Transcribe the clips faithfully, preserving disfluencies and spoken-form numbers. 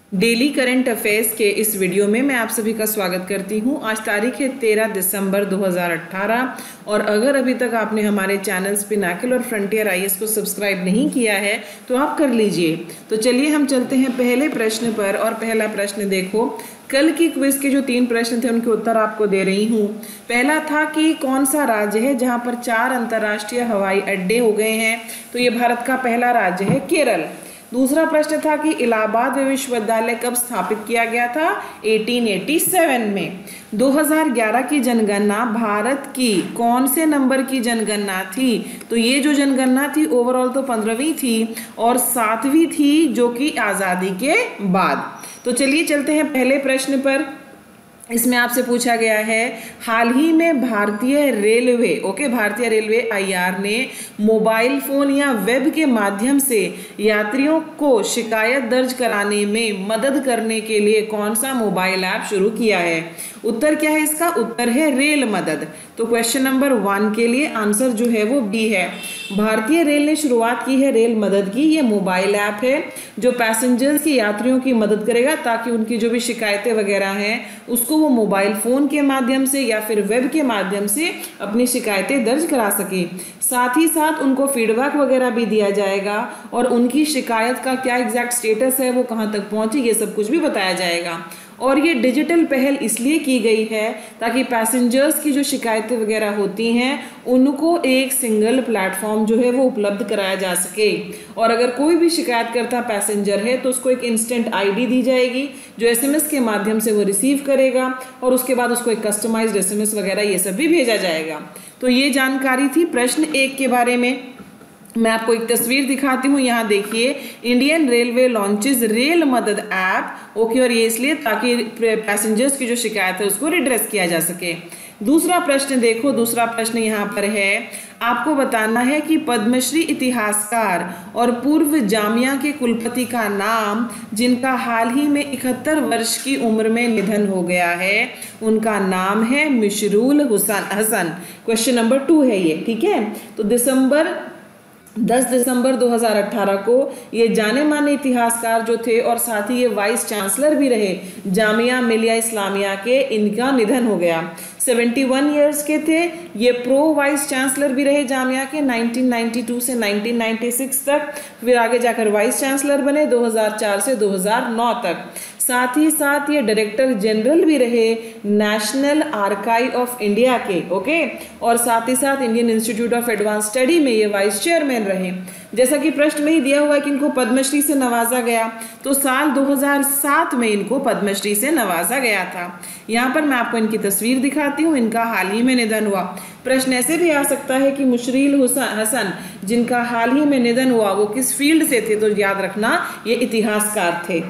Daily current affairs के इस video में मैं आप सभी का स्वागत करती हूं। आज तारीख है तेरह दिसंबर दो हज़ार अठारह और अगर अभी तक आपने हमारे चैनल्स पिनाकल और फ्रंटियर आईएएस को सब्सक्राइब नहीं किया है तो आप कर लीजिए। तो चलिए हम चलते हैं पहले प्रश्न पर। और पहला प्रश्न देखो, कल की क्विज के जो तीन प्रश्न थे उनके उत्तर आपको दे रही हूँ। पहला था कि कौन सा राज्य है जहाँ पर चार अंतर्राष्ट्रीय हवाई अड्डे हो गए हैं, तो ये भारत का पहला राज्य है केरल। दूसरा प्रश्न था कि इलाहाबाद विश्वविद्यालय कब स्थापित किया गया था, अठारह सौ सत्तासी में। दो हज़ार ग्यारह की जनगणना भारत की कौन से नंबर की जनगणना थी, तो ये जो जनगणना थी ओवरऑल तो पंद्रहवीं थी और सातवीं थी जो कि आज़ादी के बाद। तो चलिए चलते हैं पहले प्रश्न पर। इसमें आपसे पूछा गया है, हाल ही में भारतीय रेलवे ओके भारतीय रेलवे आईआर ने मोबाइल फोन या वेब के माध्यम से यात्रियों को शिकायत दर्ज कराने में मदद करने के लिए कौन सा मोबाइल ऐप शुरू किया है। उत्तर क्या है इसका, उत्तर है रेल मदद। तो क्वेश्चन नंबर वन के लिए आंसर जो है वो बी है। भारतीय रेल ने शुरुआत की है रेल मदद की। ये मोबाइल ऐप है जो पैसेंजर्स की यात्रियों की मदद करेगा ताकि उनकी जो भी शिकायतें वगैरह हैं उसको वो मोबाइल फोन के माध्यम से या फिर वेब के माध्यम से अपनी शिकायतें दर्ज करा सके। साथ ही साथ उनको फीडबैक वगैरह भी दिया जाएगा और उनकी शिकायत का क्या एग्जैक्ट स्टेटस है, वो कहाँ तक पहुंची, ये सब कुछ भी बताया जाएगा। और ये डिजिटल पहल इसलिए की गई है ताकि पैसेंजर्स की जो शिकायतें वगैरह होती हैं उनको एक सिंगल प्लेटफॉर्म जो है वो उपलब्ध कराया जा सके। और अगर कोई भी शिकायत करता पैसेंजर है तो उसको एक इंस्टेंट आईडी दी जाएगी जो एसएमएस के माध्यम से वो रिसीव करेगा और उसके बाद उसको एक कस्टमाइज्ड एसएमएस वगैरह ये सब भी भेजा जाएगा। तो ये जानकारी थी प्रश्न एक के बारे में। मैं आपको एक तस्वीर दिखाती हूँ, यहाँ देखिए, Indian railway launches rail Madad app okay और ये इसलिए ताकि पैसेंजर्स की जो शिकायत है उसको रिड्रेस किया जा सके। दूसरा प्रश्न देखो, दूसरा प्रश्न यहाँ पर है, आपको बताना है कि पद्मश्री इतिहासकार और पूर्व जामिया के कुलपति का नाम जिनका हाल ही में इकहत्तर वर्ष की उम्र में निधन हो गया है, उनका नाम है Mushirul Hasan. Question number two है ये, ठीक है। तो दिसंबर दस दिसंबर दो हज़ार अठारह को ये जाने माने इतिहासकार जो थे और साथ ही ये वाइस चांसलर भी रहे जामिया मिलिया इस्लामिया के, इनका निधन हो गया। इकहत्तर इयर्स के थे ये, प्रो वाइस चांसलर भी रहे जामिया के उन्नीस सौ बानवे से उन्नीस सौ छियानवे तक, फिर आगे जाकर वाइस चांसलर बने दो हज़ार चार से दो हज़ार नौ तक। साथ ही साथ ये डायरेक्टर जनरल भी रहे नेशनल आर्काइव ऑफ इंडिया के ओके और साथ ही साथ Indian institute of advance study में ये वाइस चेयरमैन रहे। जैसा कि प्रश्न में ही दिया हुआ है कि इनको पद्मश्री से नवाजा गया, तो साल दो हज़ार सात में इनको पद्मश्री से नवाजा गया था। यहाँ पर मैं आपको इनकी तस्वीर दिखाती हूँ, इनका हाल ही में निधन हुआ। प्रश्न ऐसे भी आ सकता है कि मुशरील हसन जिनका हाल ही में निधन हुआ वो किस फील्ड से थे, तो याद रखना ये इतिहासकार थे।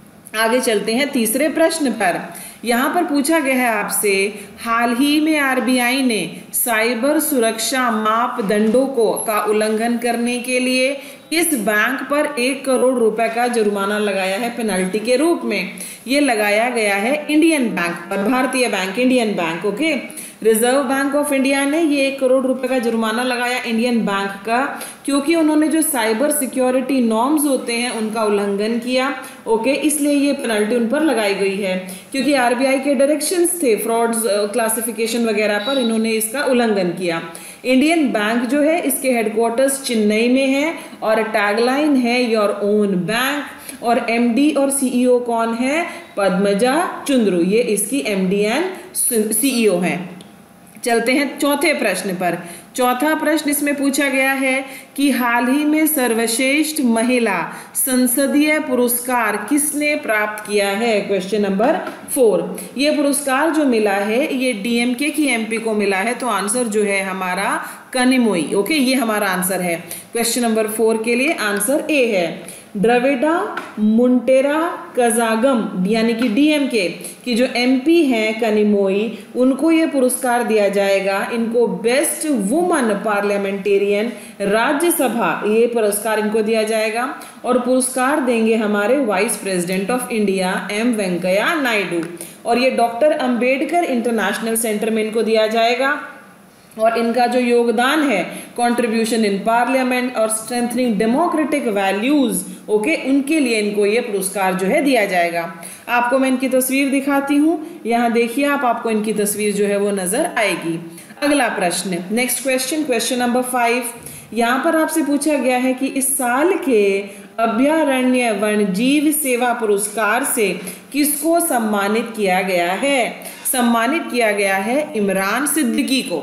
आगे चलते हैं तीसरे प्रश्न पर। यहाँ पर पूछा गया है आपसे, हाल ही में आरबीआई ने साइबर सुरक्षा मापदंडों को का उल्लंघन करने के लिए किस बैंक पर एक करोड़ रुपए का जुर्माना लगाया है पेनल्टी के रूप में। ये लगाया गया है इंडियन बैंक पर, भारतीय बैंक, Indian bank okay. Reserve bank of India ने ये एक करोड़ रुपए का जुर्माना लगाया इंडियन बैंक का, क्योंकि उन्होंने जो साइबर सिक्योरिटी नॉर्म्स होते हैं उनका उल्लंघन किया ओके, इसलिए ये पेनल्टी उन पर लगाई गई है। क्योंकि आरबीआई के डायरेक्शंस थे फ्रॉड्स क्लासिफिकेशन वगैरह पर, इन्होंने इसका उल्लंघन किया। इंडियन बैंक जो है इसके हेडक्वार्टर्स चेन्नई में है और टैगलाइन है योर ओन बैंक और एमडी और सीईओ कौन है, पद्मजा चुंद्रू, ये इसकी एमडी एंड सीईओ हैं। चलते हैं चौथे प्रश्न पर। चौथा प्रश्न इसमें पूछा गया है कि हाल ही में सर्वश्रेष्ठ महिला संसदीय पुरस्कार किसने प्राप्त किया है। क्वेश्चन नंबर फोर, ये पुरस्कार जो मिला है ये डीएमके की एमपी को मिला है, तो आंसर जो है हमारा कनिमोई ओके, ये हमारा आंसर है। क्वेश्चन नंबर फोर के लिए आंसर ए है। द्रविड़ा मुंटेरा कजागम यानी कि डीएमके की जो एमपी हैं कनिमोई, उनको ये पुरस्कार दिया जाएगा। इनको बेस्ट वुमन पार्लियामेंटेरियन राज्यसभा ये पुरस्कार इनको दिया जाएगा और पुरस्कार देंगे हमारे vice president of India M Venkaiah Naidu और ये डॉक्टर अंबेडकर इंटरनेशनल सेंटर में इनको दिया जाएगा। और इनका जो योगदान है कंट्रीब्यूशन इन पार्लियामेंट और स्ट्रेंथनिंग डेमोक्रेटिक वैल्यूज, ओके, उनके लिए इनको ये पुरस्कार जो है दिया जाएगा। आपको मैं इनकी तस्वीर दिखाती हूँ, यहाँ देखिए आप, आपको इनकी तस्वीर जो है वो नजर आएगी। अगला प्रश्न, next question, question number five. यहाँ पर आपसे पूछा गया है कि इस साल के अभयारण्य वन्यजीव सेवा पुरस्कार से किसको सम्मानित किया गया है? सम्मानित किया गया है इमरान सिद्दीकी को।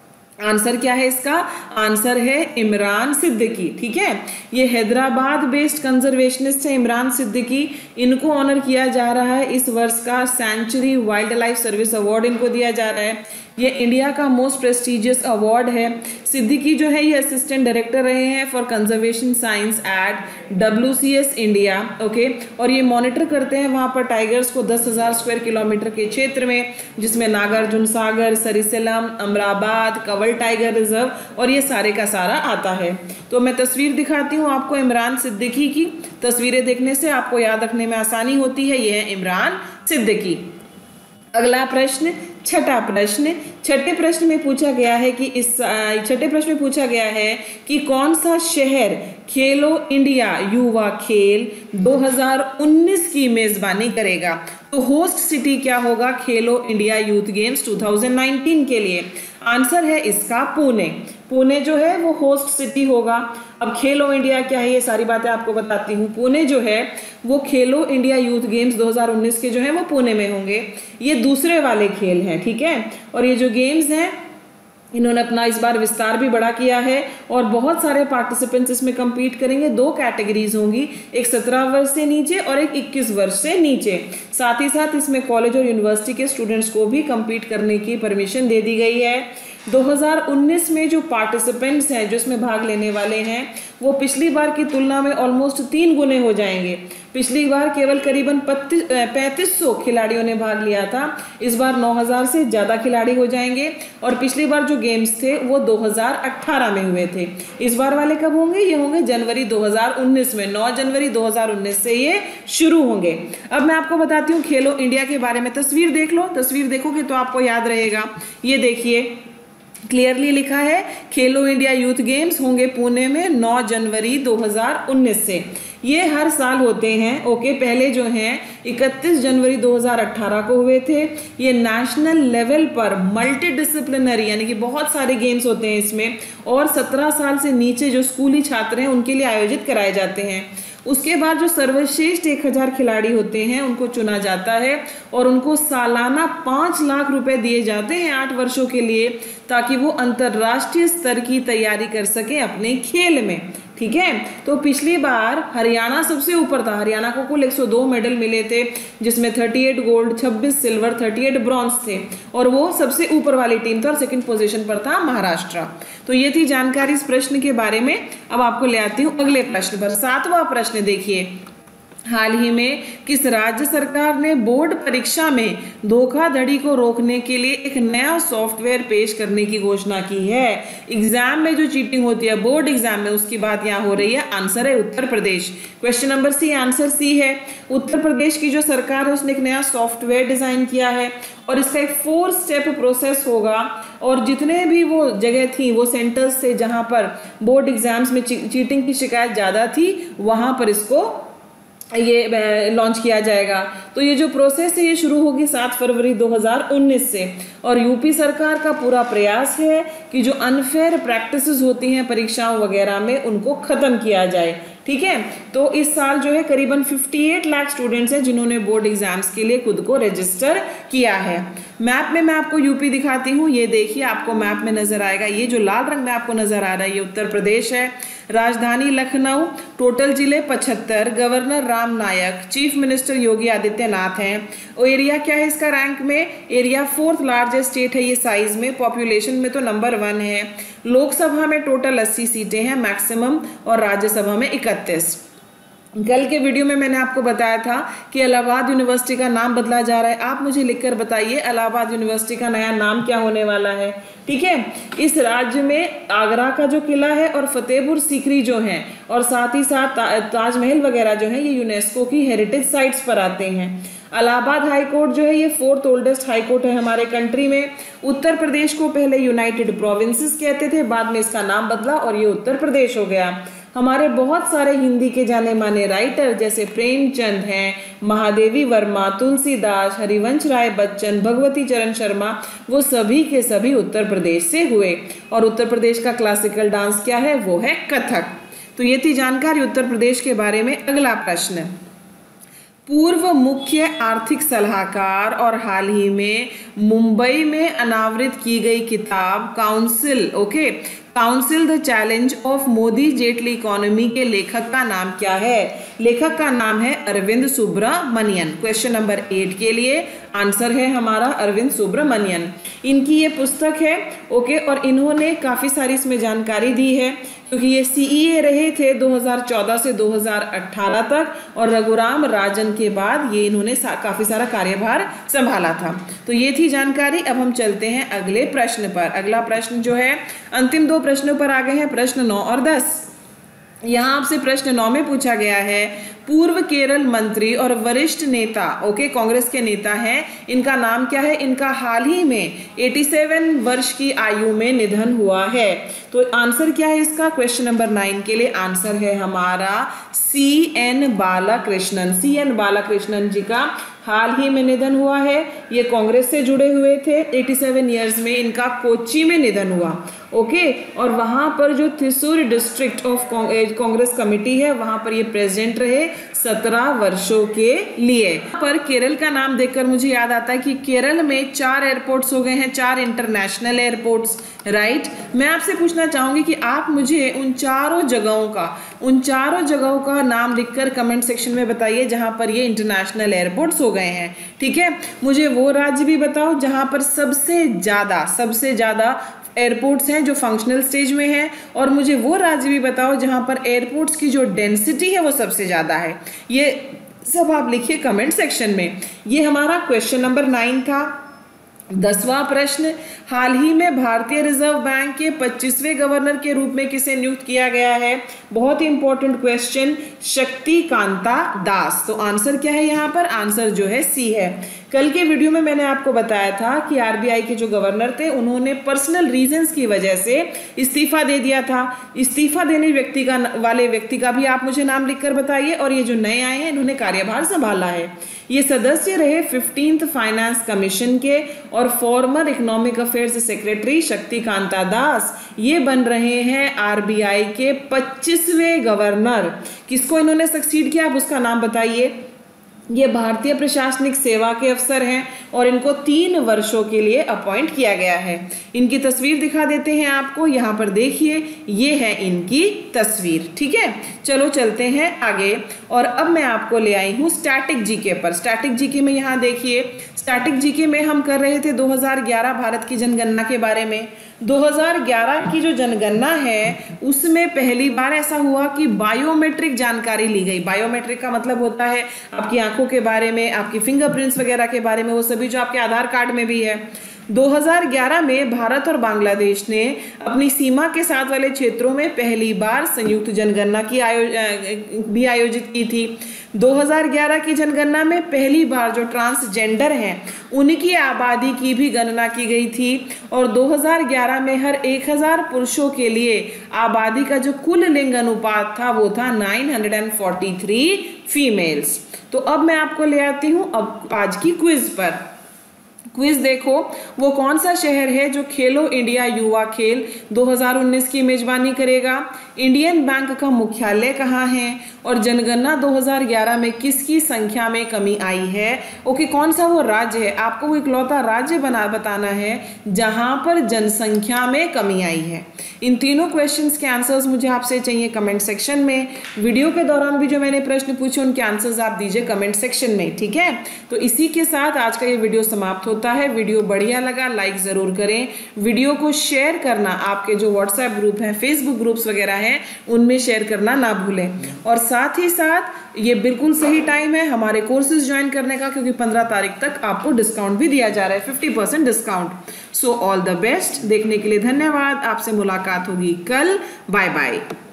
आंसर क्या है इसका? आंसर है इमरान सिद्दीकी। ठीक है, ये हैदराबाद बेस्ड कंजर्वेशनिस्ट है इमरान सिद्दीकी। इनको ऑनर किया जा रहा है इस वर्ष का century wildlife service award इनको दिया जा रहा है। ये इंडिया का मोस्ट प्रेस्टिजियस अवार्ड है। सिद्दीकी जो है ये असिस्टेंट डायरेक्टर रहे हैं for conservation science at W C S India, okay, और ये मॉनिटर करते हैं वहाँ पर टाइगर्स को दस हज़ार स्क्वायर किलोमीटर के क्षेत्र में, जिसमें नागार्जुन सागर, सरिसेलम, अमराबाद, कंवल टाइगर रिजर्व और ये सारे का सारा आता है। तो मैं तस्वीर दिखाती हूँ आपको इमरान सिद्दीकी की। तस्वीरें देखने से आपको याद रखने में आसानी होती है। ये है इमरान सिद्दीकी। अगला प्रश्न, छठा प्रश्न। छठे प्रश्न में पूछा गया है कि इस छठे प्रश्न में पूछा गया है कि कौन सा शहर खेलो इंडिया युवा खेल दो हज़ार उन्नीस की मेजबानी करेगा? तो होस्ट सिटी क्या होगा खेलो इंडिया यूथ गेम्स दो हज़ार उन्नीस के लिए? आंसर है इसका पुणे। पुणे जो है वो होस्ट सिटी होगा। अब खेलो इंडिया क्या है ये सारी बातें आपको बताती हूँ। पुणे जो है वो खेलो इंडिया यूथ गेम्स दो हज़ार उन्नीस के जो है वो पुणे में होंगे। ये दूसरे वाले खेल हैं, ठीक है, और ये जो गेम्स हैं इन्होंने अपना इस बार विस्तार भी बड़ा किया है और बहुत सारे पार्टिसिपेंट्स इसमें compete करेंगे। दो कैटेगरीज होंगी, एक सत्रह वर्ष से नीचे और एक इक्कीस वर्ष से नीचे। साथ ही साथ इसमें कॉलेज और यूनिवर्सिटी के स्टूडेंट्स को भी compete करने की परमिशन दे दी गई है। दो हज़ार उन्नीस में जो पार्टिसिपेंट्स हैं जो इसमें भाग लेने वाले हैं वो पिछली बार की तुलना में ऑलमोस्ट तीन गुने हो जाएंगे। पिछली बार केवल करीबन पैंतीस सौ खिलाड़ियों ने भाग लिया था, इस बार नौ हज़ार से ज़्यादा खिलाड़ी हो जाएंगे। और पिछली बार जो गेम्स थे वो दो हज़ार अठारह में हुए थे। इस बार वाले कब होंगे? ये होंगे जनवरी दो हज़ार उन्नीस में, नौ जनवरी दो हज़ार उन्नीस से ये शुरू होंगे। अब मैं आपको बताती हूँ खेलो इंडिया के बारे में। तस्वीर देख लो, तस्वीर देखोगे तो आपको याद रहेगा। ये देखिए क्लियरली लिखा है खेलो इंडिया यूथ गेम्स होंगे पुणे में नौ जनवरी दो हज़ार उन्नीस से। ये हर साल होते हैं, ओके। पहले जो हैं इकतीस जनवरी दो हज़ार अठारह को हुए थे। ये नेशनल लेवल पर मल्टी डिसिप्लिनरी यानी कि बहुत सारे गेम्स होते हैं इसमें, और सत्रह साल से नीचे जो स्कूली छात्र हैं उनके लिए आयोजित कराए जाते हैं। उसके बाद जो सर्वश्रेष्ठ एक हजार खिलाड़ी होते हैं उनको चुना जाता है और उनको सालाना पाँच लाख रुपए दिए जाते हैं आठ वर्षों के लिए, ताकि वो अंतर्राष्ट्रीय स्तर की तैयारी कर सके अपने खेल में। ठीक है, तो पिछली बार हरियाणा सबसे ऊपर था। हरियाणा को कुल एक सौ दो मेडल मिले थे, जिसमें अड़तीस गोल्ड, छब्बीस सिल्वर, अड़तीस ब्रॉन्ज थे, और वो सबसे ऊपर वाली टीम था और सेकंड पोजीशन पर था महाराष्ट्र। तो ये थी जानकारी इस प्रश्न के बारे में। अब आपको ले आती हूँ अगले प्रश्न पर। सातवां प्रश्न देखिए, हाल ही में किस राज्य सरकार ने बोर्ड परीक्षा में धोखाधड़ी को रोकने के लिए एक नया सॉफ्टवेयर पेश करने की घोषणा की है? एग्जाम में जो चीटिंग होती है बोर्ड एग्जाम में, उसकी बात यहाँ हो रही है। आंसर है Uttar Pradesh. Question number C, answer C है। उत्तर प्रदेश की जो सरकार है उसने एक नया सॉफ्टवेयर डिजाइन किया है और इसका एक फोर स्टेप प्रोसेस होगा, और जितने भी वो जगह थी, वो सेंटर्स थे जहां पर बोर्ड एग्जाम्स में ची, चीटिंग की शिकायत ज्यादा थी, वहां पर इसको ये लॉन्च किया जाएगा। तो ये जो प्रोसेस है ये शुरू होगी सात फरवरी दो हज़ार उन्नीस से, और यूपी सरकार का पूरा प्रयास है कि जो अनफेयर प्रैक्टिसेस होती हैं परीक्षाओं वगैरह में उनको खत्म किया जाए। ठीक है, तो इस साल जो है करीबन अट्ठावन लाख स्टूडेंट्स हैं जिन्होंने बोर्ड एग्जाम्स के लिए खुद को रजिस्टर किया है। मैप में मैं आपको यूपी दिखाती हूँ। ये देखिए आपको मैप में नजर आएगा, ये जो लाल रंग में आपको नजर आ रहा है ये उत्तर प्रदेश है। राजधानी लखनऊ, टोटल जिले पचहत्तर, governor Ram Naik, chief minister Yogi Adityanath हैं। और एरिया क्या है इसका रैंक में? एरिया फोर्थ लार्जेस्ट स्टेट है ये साइज में, पॉपुलेशन में तो नंबर वन है। लोकसभा में टोटल अस्सी सीटें हैं मैक्सिमम, और राज्यसभा में इकतीस। कल के वीडियो में मैंने आपको बताया था कि इलाहाबाद यूनिवर्सिटी का नाम बदला जा रहा है। आप मुझे लिखकर बताइए इलाहाबाद यूनिवर्सिटी का नया नाम क्या होने वाला है। ठीक है, इस राज्य में आगरा का जो किला है और फतेहपुर सीकरी जो है और साथ ही साथ ता, ताजमहल वगैरह जो है ये यूनेस्को की हेरिटेज साइट्स पर आते हैं। इलाहाबाद हाई कोर्ट जो है ये फोर्थ ओल्डेस्ट हाई कोर्ट है हमारे कंट्री में। उत्तर प्रदेश को पहले यूनाइटेड प्रोविंसेस कहते थे, बाद में इसका नाम बदला और ये उत्तर प्रदेश हो गया। हमारे बहुत सारे हिंदी के जाने माने राइटर जैसे प्रेमचंद हैं, महादेवी वर्मा, तुलसीदास, हरिवंश राय बच्चन, भगवती चरण शर्मा, वो सभी के सभी उत्तर प्रदेश से हुए। और उत्तर प्रदेश का क्लासिकल डांस क्या है? वो है कथक। तो ये थी जानकारी उत्तर प्रदेश के बारे में। अगला प्रश्न, पूर्व मुख्य आर्थिक सलाहकार और हाल ही में मुंबई में अनावृत की गई किताब counsel okay counsel the challenge of Modi Jaitley economy के लेखक का नाम क्या है? लेखक का नाम है Arvind Subramanian. Question number eight के लिए आंसर है हमारा अरविंद सुब्रमण्यन। इनकी ये पुस्तक है ओके और इन्होंने काफ़ी सारी इसमें जानकारी दी है क्योंकि ये सीईए रहे थे दो हज़ार चौदह से दो हज़ार अठारह तक और रघुराम राजन के बाद ये इन्होंने सा, काफ़ी सारा कार्यभार संभाला था। तो ये थी जानकारी। अब हम चलते हैं अगले प्रश्न पर। अगला प्रश्न जो है, अंतिम दो प्रश्नों पर आ गए हैं, प्रश्न नौ और दस। यहाँ आपसे प्रश्न नौ में पूछा गया है, पूर्व केरल मंत्री और वरिष्ठ नेता ओके कांग्रेस के नेता हैं, इनका नाम क्या है? इनका हाल ही में सत्तासी वर्ष की आयु में निधन हुआ है। तो आंसर क्या है इसका? क्वेश्चन नंबर नाइन के लिए आंसर है हमारा C N Balakrishnan. C N Balakrishnan ji का हाल ही में निधन हुआ है। ये कांग्रेस से जुड़े हुए थे। सत्तासी इयर्स में इनका कोच्चि में निधन हुआ ओके और वहाँ पर जो Thrissur district of Congress committee है वहाँ पर ये प्रेसिडेंट रहे सत्रह वर्षों के लिए। पर केरल का नाम देखकर मुझे याद आता है कि केरल में चार एयरपोर्ट्स हो गए हैं, चार इंटरनेशनल एयरपोर्ट्स राइट। मैं आपसे पूछना चाहूंगी कि आप मुझे उन चारों जगहों का उन चारों जगहों का नाम लिखकर कमेंट सेक्शन में बताइए जहां पर ये इंटरनेशनल एयरपोर्ट्स हो गए हैं। ठीक है, मुझे वो राज्य भी बताओ जहां पर सबसे ज्यादा सबसे ज्यादा एयरपोर्ट्स हैं जो फंक्शनल स्टेज में हैं और मुझे वो राज्य भी बताओ जहां पर एयरपोर्ट्स की जो डेंसिटी है वो सबसे ज़्यादा है। ये सब आप लिखिए कमेंट सेक्शन में। ये हमारा क्वेश्चन नंबर नाइन था। दसवां प्रश्न, हाल ही में भारतीय रिजर्व बैंक के पच्चीसवें गवर्नर के रूप में किसे नियुक्त किया गया है? बहुत ही इंपॉर्टेंट क्वेश्चन, शक्तिकांता दास। तो आंसर क्या है यहाँ पर? आंसर जो है सी है। कल के वीडियो में मैंने आपको बताया था कि आरबीआई के जो गवर्नर थे उन्होंने पर्सनल रीजंस की वजह से इस्तीफा दे दिया था। इस्तीफा देने व्यक्ति का वाले व्यक्ति का भी आप मुझे नाम लिखकर बताइए। और ये जो नए आए हैं इन्होंने कार्यभार संभाला है। ये सदस्य रहे फिफ्टींथ फाइनेंस कमीशन के और former economic affairs secretary Shaktikanta Das ये बन रहे हैं आरबीआई के पच्चीसवें गवर्नर। किसको इन्होंने सक्सीड किया, आप उसका नाम बताइए। ये भारतीय प्रशासनिक सेवा के अफसर हैं और इनको तीन वर्षों के लिए अपॉइंट किया गया है। इनकी तस्वीर दिखा देते हैं आपको, यहाँ पर देखिए, ये है इनकी तस्वीर। ठीक है, चलो चलते हैं आगे। और अब मैं आपको ले आई हूँ स्टैटिक जीके पर। स्टैटिक जीके में यहाँ देखिए, स्टैटिक जीके में हम कर रहे थे दो हज़ार ग्यारह भारत की जनगणना के बारे में। दो हज़ार ग्यारह की जो जनगणना है उसमें पहली बार ऐसा हुआ कि बायोमेट्रिक जानकारी ली गई। बायोमेट्रिक का मतलब होता है आपकी आंखों के बारे में, आपकी फिंगरप्रिंट्स वगैरह के बारे में, वो सभी जो आपके आधार कार्ड में भी है। दो हज़ार ग्यारह में भारत और बांग्लादेश ने अपनी सीमा के साथ वाले क्षेत्रों में पहली बार संयुक्त जनगणना की आयो भी आयोजित की थी। दो हज़ार ग्यारह की जनगणना में पहली बार जो ट्रांसजेंडर हैं उनकी आबादी की भी गणना की गई थी और दो हज़ार ग्यारह में हर एक हज़ार पुरुषों के लिए आबादी का जो कुल लिंग अनुपात था वो था नौ सौ तैंतालीस फीमेल्स। तो अब मैं आपको ले आती हूँ अब आज की क्विज पर। क्विज देखो, वो कौन सा शहर है जो खेलो इंडिया युवा खेल दो हज़ार उन्नीस की मेजबानी करेगा? इंडियन बैंक का मुख्यालय कहाँ है? और जनगणना दो हज़ार ग्यारह में किसकी संख्या में कमी आई है? ओके, कौन सा वो राज्य है? आपको वो इकलौता राज्य बना बताना है जहां पर जनसंख्या में कमी आई है। इन तीनों क्वेश्चंस के आंसर्स मुझे आपसे चाहिए कमेंट सेक्शन में। वीडियो के दौरान भी जो मैंने प्रश्न पूछे उनके आंसर्स आप दीजिए कमेंट सेक्शन में। ठीक है, तो इसी के साथ आज का ये वीडियो समाप्त होता है। होता है। वीडियो बढ़िया लगा लाइक ज़रूर करें, वीडियो को शेयर करना, आपके जो व्हाट्सएप ग्रुप हैं, फेसबुक ग्रुप्स वगैरह हैं, उनमें शेयर करना ना भूलें। और साथ ही साथ ये बिल्कुल सही टाइम है हमारे कोर्सेज ज्वाइन करने का, क्योंकि पंद्रह तारीख तक आपको डिस्काउंट भी दिया जा रहा है, fifty percent discount. So all the best. देखने के लिए धन्यवाद। आपसे मुलाकात होगी कल। Bye bye.